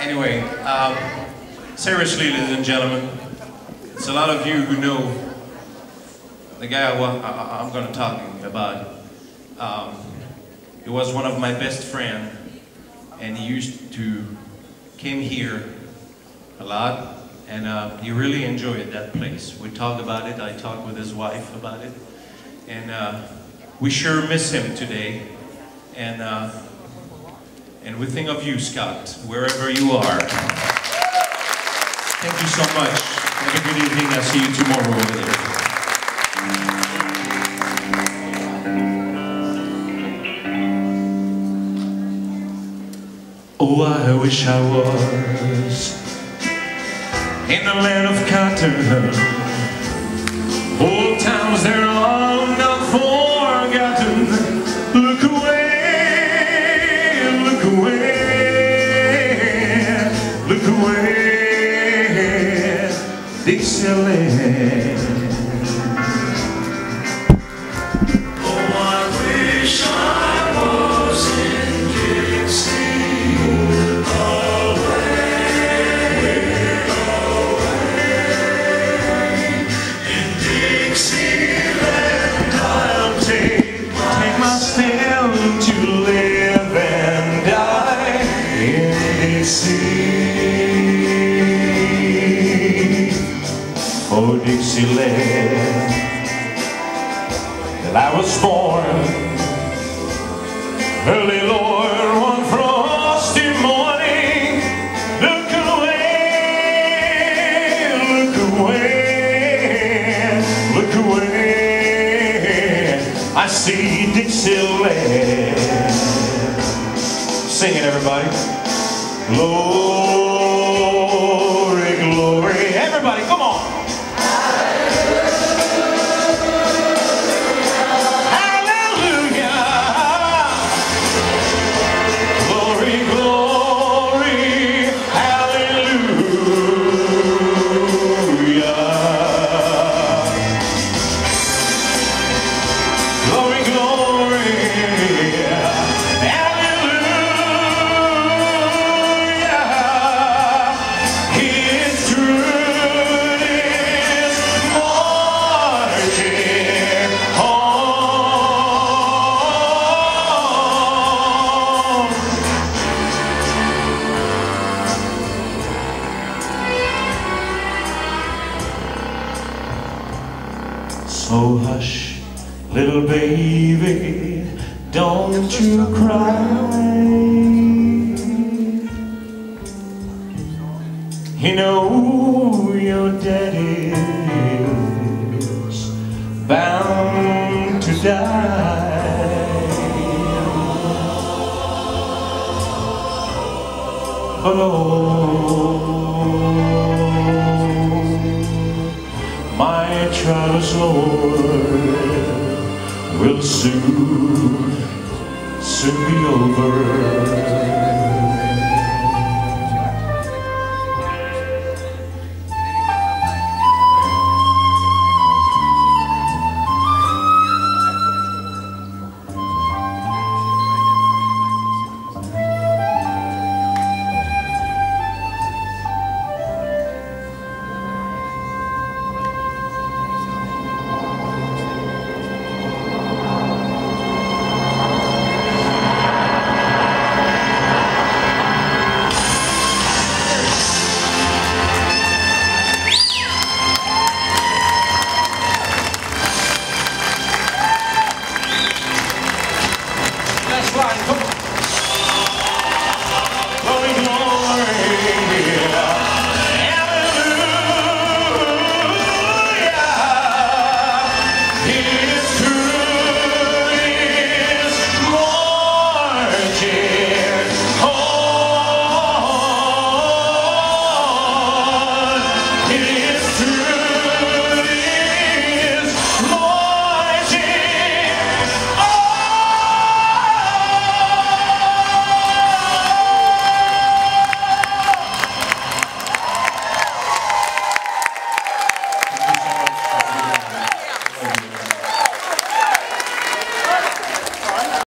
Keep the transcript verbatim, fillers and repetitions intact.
Anyway, um, seriously, ladies and gentlemen, it's a lot of you who know the guy I, I, I'm going to talk about. Um, he was one of my best friends, and he used to came here a lot, and uh, he really enjoyed that place. We talked about it. I talked with his wife about it, and uh, we sure miss him today. And uh, and we think of you, Scott, wherever you are. Thank you so much. Have a good evening. I'll see you tomorrow over there. Oh, I wish I was in the land of cotton. Old towns, they're all not forgotten. Look away, look away, look away, Dixieland. Oh, I wish I was in Dixie, away, away, in Dixieland. I'll take, take my stand to live and die in Dixie. Oh, Dixieland, that I was born early, Lord, one frosty morning. Look away, look away, look away, I see Dixieland. Sing it, everybody. Glory, glory. Everybody, come on. So hush, little baby, don't you cry. You know your daddy's bound to die. But oh, my trials, Lord, will soon, soon be over.